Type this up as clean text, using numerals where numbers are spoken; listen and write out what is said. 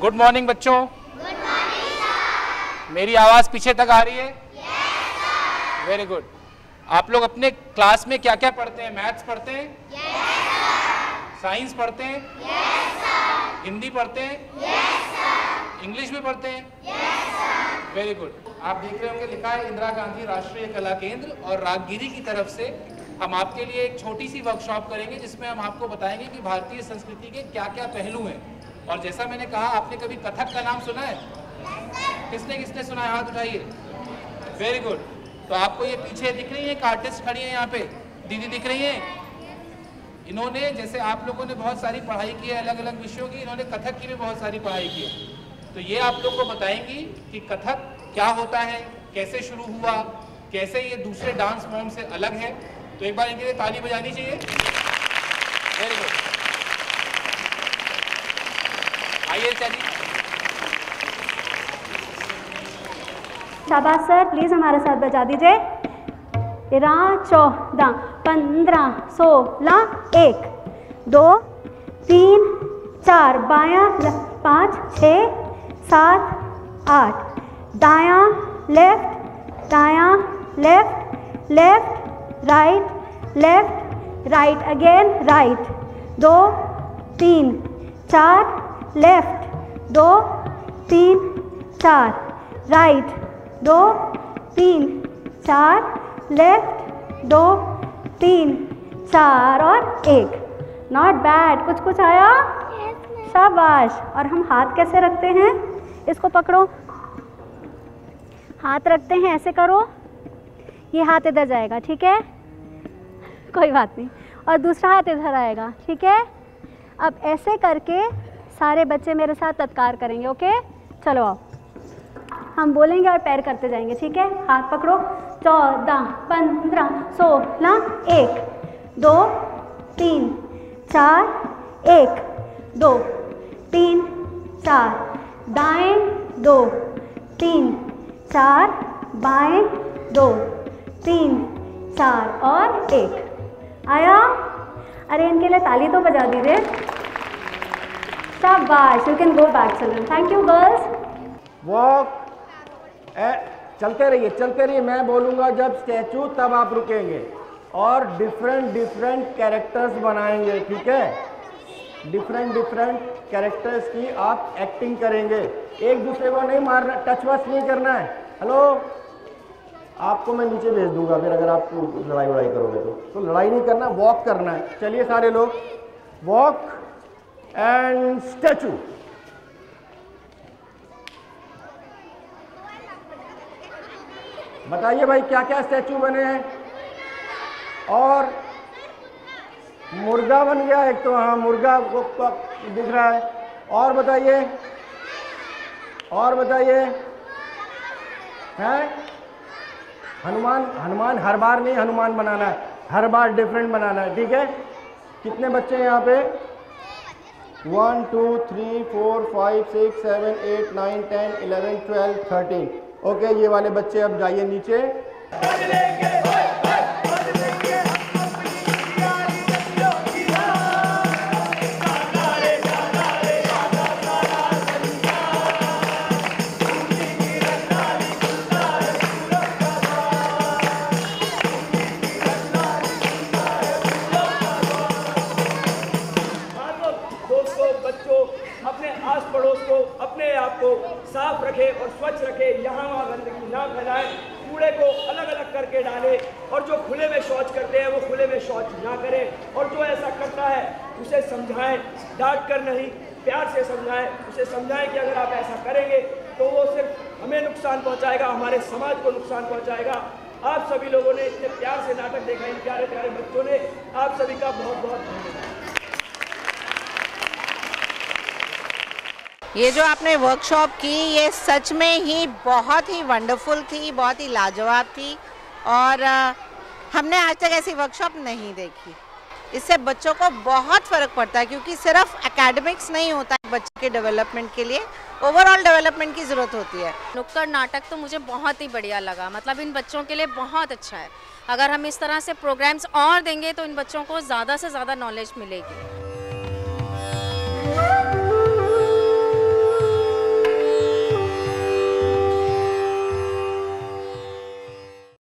Good morning बच्चों। Good morning sir. मेरी आवाज पीछे तक आ रही है? Yes sir. Very good. आप लोग अपने क्लास में क्या क्या पढ़ते हैं? मैथ्स पढ़ते हैं? Yes sir. साइंस पढ़ते हैं? Yes sir. हिंदी पढ़ते हैं? Yes sir. इंग्लिश भी पढ़ते हैं? Yes sir. Very good. आप देख रहे होंगे लिखा है इंदिरा गांधी राष्ट्रीय कला केंद्र और रागगिरी की तरफ से हम आपके लिए एक छोटी सी वर्कशॉप करेंगे जिसमें हम आपको बताएंगे कि भारतीय संस्कृति के क्या क्या पहलू हैं। और जैसा मैंने कहा, आपने कभी कथक का नाम सुना है? किसने किसने सुना है? हाथ उठाइए। Very good. तो आपको ये पीछे दिख रही है, एक आर्टिस्ट खड़ी है यहाँ पे, दीदी दिख रही है। इन्होंने, जैसे आप लोगों ने बहुत सारी पढ़ाई की है अलग अलग विषयों की, इन्होंने कथक की भी बहुत सारी पढ़ाई की है। तो ये आप लोग को बताएंगी कि कथक क्या होता है, कैसे शुरू हुआ, कैसे ये दूसरे डांस फॉर्म से अलग है। तो एक बार इनके लिए ताली बजानी चाहिए। Very good. आइए चलिए। शाबाश सर, प्लीज हमारे साथ बजा दीजिए। 13 14 15 16 1 2 3 4 बायां 5 6 7 8 दायां लेफ्ट दायां left left right again right 2 3 4 left 2 3 4 right 2 3 4 left 2 3 4 और 1। नॉट बैड, कुछ कुछ आया। शाबाश। और हम हाथ कैसे रखते हैं? इसको पकड़ो, हाथ रखते हैं, ऐसे करो, ये हाथ इधर जाएगा, ठीक है, कोई बात नहीं, और दूसरा हाथ इधर आएगा, ठीक है। अब ऐसे करके सारे बच्चे मेरे साथ तत्कार करेंगे, ओके। चलो आओ, हम बोलेंगे और पैर करते जाएंगे, ठीक है। हाथ पकड़ो। 14 15 16 1 2 3 4 1 2 3 4 दाएं 2 3 4 बाएं 2 3 4 और 1। आया? अरे इनके लिए ताली तो बजा दीजिए। शाबाश। You can go back children. Thank you girls. Walk. चलते रहिए। मैं बोलूँगा जब स्टैचू, तब आप रुकेंगे और डिफरेंट कैरेक्टर्स बनाएंगे, ठीक है। डिफरेंट कैरेक्टर्स की आप एक्टिंग करेंगे। एक दूसरे को नहीं मारना, टच वच नहीं करना है। हेलो, आपको मैं नीचे भेज दूंगा फिर अगर आप लड़ाई करोगे तो लड़ाई नहीं करना, वॉक करना है। चलिए सारे लोग, वॉक एंड स्टैचू। बताइए भाई क्या क्या स्टैचू बने हैं? और मुर्गा बन गया एक, तो हाँ मुर्गा वो दिख रहा है। और बताइए हैं? हनुमान हर बार नहीं हनुमान बनाना है, हर बार डिफरेंट बनाना है, ठीक है। कितने बच्चे हैं यहाँ पे? 1 2 3 4 5 6 7 8 9 10 11 12 13। ओके, ये वाले बच्चे अब जाइए नीचे। अपने आप को साफ रखे और स्वच्छ रखे, यहाँ वहाँ गंदगी ना फैलाए, कूड़े को अलग अलग करके डाले, और जो खुले में शौच करते हैं वो खुले में शौच ना करें, और जो ऐसा करता है उसे समझाएं, डांट कर नहीं, प्यार से समझाएं, उसे समझाएं कि अगर आप ऐसा करेंगे तो वो सिर्फ हमें नुकसान पहुँचाएगा, हमारे समाज को नुकसान पहुँचाएगा। आप सभी लोगों ने इतने प्यार से नाटक देखा, इन प्यारे प्यारे बच्चों ने, आप सभी का बहुत बहुत धन्यवाद। ये जो आपने वर्कशॉप की, ये सच में ही बहुत ही वंडरफुल थी, बहुत ही लाजवाब थी, और हमने आज तक ऐसी वर्कशॉप नहीं देखी। इससे बच्चों को बहुत फ़र्क पड़ता है, क्योंकि सिर्फ एकेडमिक्स नहीं होता है बच्चे के डेवलपमेंट के लिए, ओवरऑल डेवलपमेंट की ज़रूरत होती है। नुक्कड़ नाटक तो मुझे बहुत ही बढ़िया लगा, मतलब इन बच्चों के लिए बहुत अच्छा है। अगर हम इस तरह से प्रोग्राम्स और देंगे तो इन बच्चों को ज़्यादा से ज़्यादा नॉलेज मिलेगी।